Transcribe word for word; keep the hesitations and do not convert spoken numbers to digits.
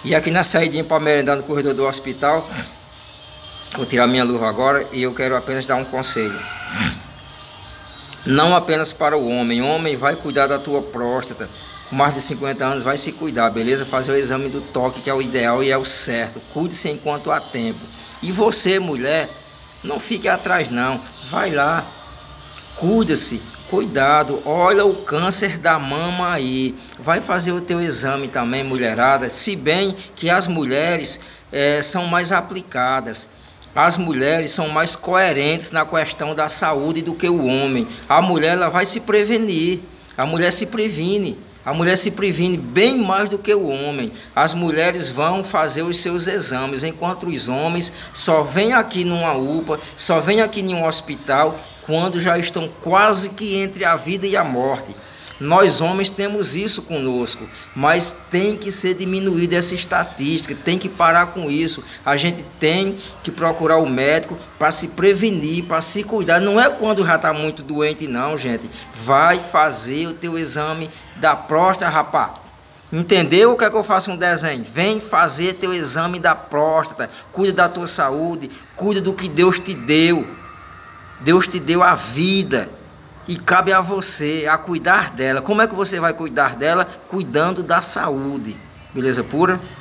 E aqui na saída para merendar no corredor do hospital, vou tirar minha luva agora e eu quero apenas dar um conselho. Não apenas para o homem. Homem, vai cuidar da tua próstata. Com mais de cinquenta anos, vai se cuidar, beleza? Fazer o exame do toque, que é o ideal e é o certo. Cuide-se enquanto há tempo. E você, mulher, não fique atrás não. Vai lá, cuida-se. Cuidado, olha o câncer da mama aí. Vai fazer o teu exame também, mulherada. Se bem que as mulheres é, são mais aplicadas. As mulheres são mais coerentes na questão da saúde do que o homem. A mulher ela vai se prevenir. A mulher se previne. A mulher se previne bem mais do que o homem. As mulheres vão fazer os seus exames, enquanto os homens só vêm aqui numa U P A, só vêm aqui em um hospital, quando já estão quase que entre a vida e a morte. Nós homens temos isso conosco, mas tem que ser diminuída essa estatística, tem que parar com isso. A gente tem que procurar o médico para se prevenir, para se cuidar. Não é quando já está muito doente não, gente. Vai fazer o teu exame da próstata, rapaz. Entendeu? O que é que eu faço um desenho? Vem fazer teu exame da próstata, cuida da tua saúde, cuida do que Deus te deu. Deus te deu a vida. E cabe a você a cuidar dela. Como é que você vai cuidar dela? Cuidando da saúde. Beleza pura?